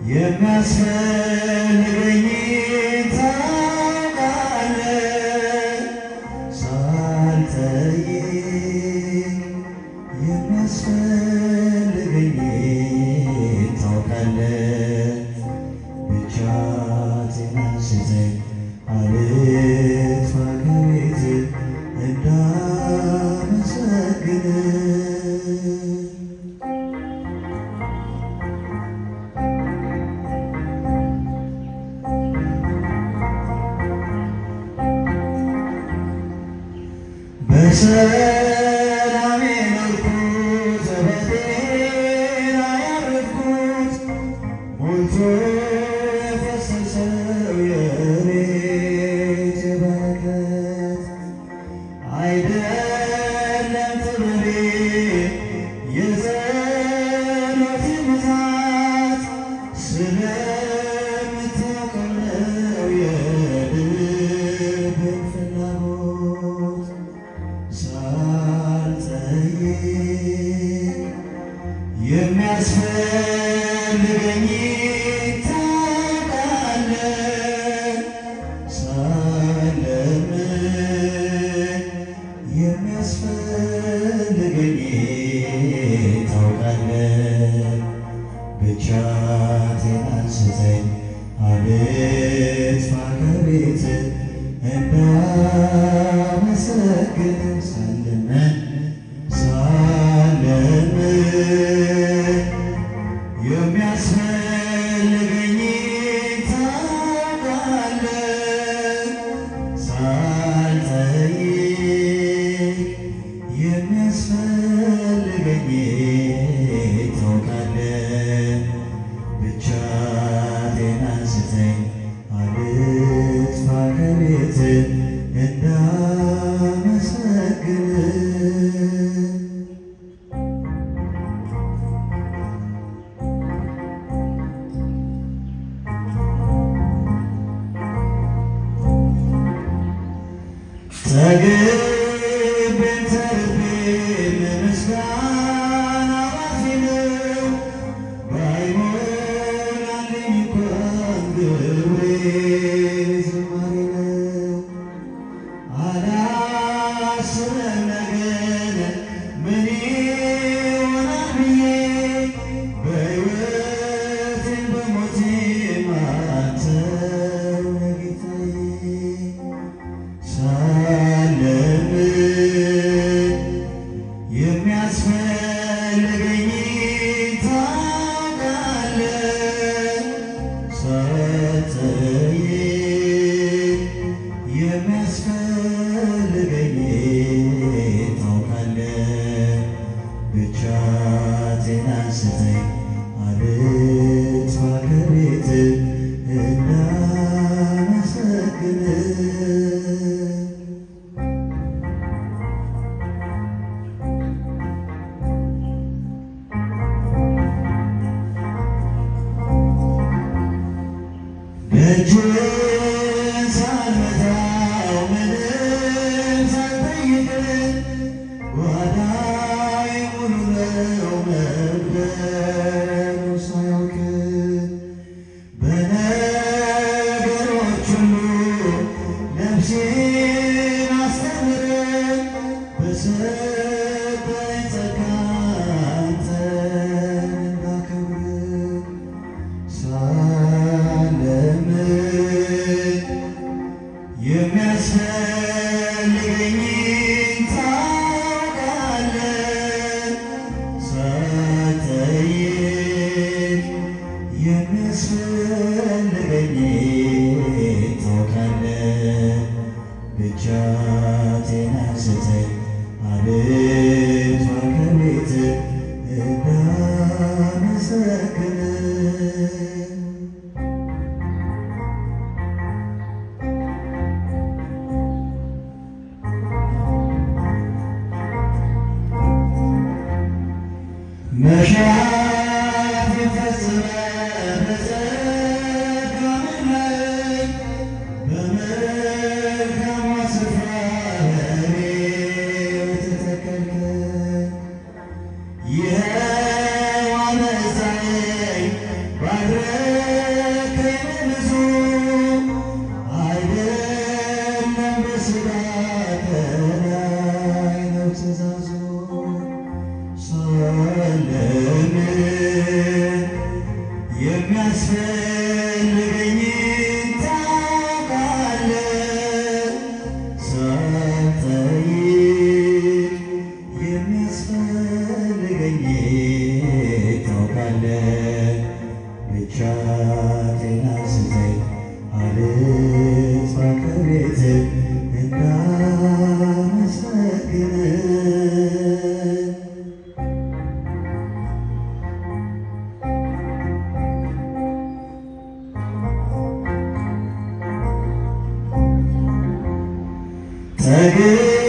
የሚያስፈልገኝ ታውቃለህ ሳልጠይቅ የሚያስፈልገኝ ታውቃለህ ብቻ ጤናን ስጠኝ አልጥፋ ከቤት እንዳመሰግንህ በሰላም የኖርኩት በጤና ያረፍኩት ሞልቶ የፈሰሰው የቤት በረከት አይደለም ጥበቤ የጸሎቴ ብዛት ስለምታውቀው ነው የልቤን ፍላጎት ሳልጠይቅ የሚያስፈልገኝ ታውቃለህ ሳልለምን የሚያስፈልገኝ ታውቃለህ ብቻ ጤናን ስጠኝ አልጥፋ ከቤት እንዳመሰግን ሳልለምን የሚያስፈልገኝ ታውቃለህ ሳልጠይቅ የሚያስፈልገኝ ታውቃለህ ብቻ ጤናን ስጠኝ አልጥፋ ከቤት እንዳመሰግንህ ተግቤን ተርቤን ለምስጋና ባፌ ነው ባይሞላልኝ እንኳን ግብሬ ዝማሬ ነው አላስብም ነገን ምን ይሆናል ብዬ በሕይወቴም በሞቴም አንተው ነህ ጌታዬ የሚያስፈልገኝ ታውቃለህ ሳልጠይቅ የሚያስፈልገኝ ታውቃለህ ብቻ ጤናን ስጠኝ አልጥፋ ከቤት እንዳመሰግንህ ደጅህን ሳልመታው ምንም ሳልጠይቅ ጓዳዬ ሙሉ ነው መግቢያው ሳያውቅ በነገሮች ሁሉ ነፍሴን አስተምረኝ በሰጠኝ ጸጋ አንተን እንዳከብር የሚያስፈልገኝ ታውቃለህ ሳልጠይቅ የሚያስፈልገኝ ታውቃለህ ብቻ ጤናን ስጠኝ አልጥፋ ከቤት እንዳመሰግንህ መሻት ፈጽመህ በጸጋ መላኝ በመልካም ስፍራ ለእኔ ተተከልከኝ ይኸው አነጻኝ ባረከኝ የለም የሚያስፈልገኝ ታውቃለህ ሳልጠይቅ የሚያስፈልገኝ ታውቃለህ ብቻ ጤና ስጠኝ አልጥፋ ከቤትህ እንዳመሰግንህ ተገኝተህ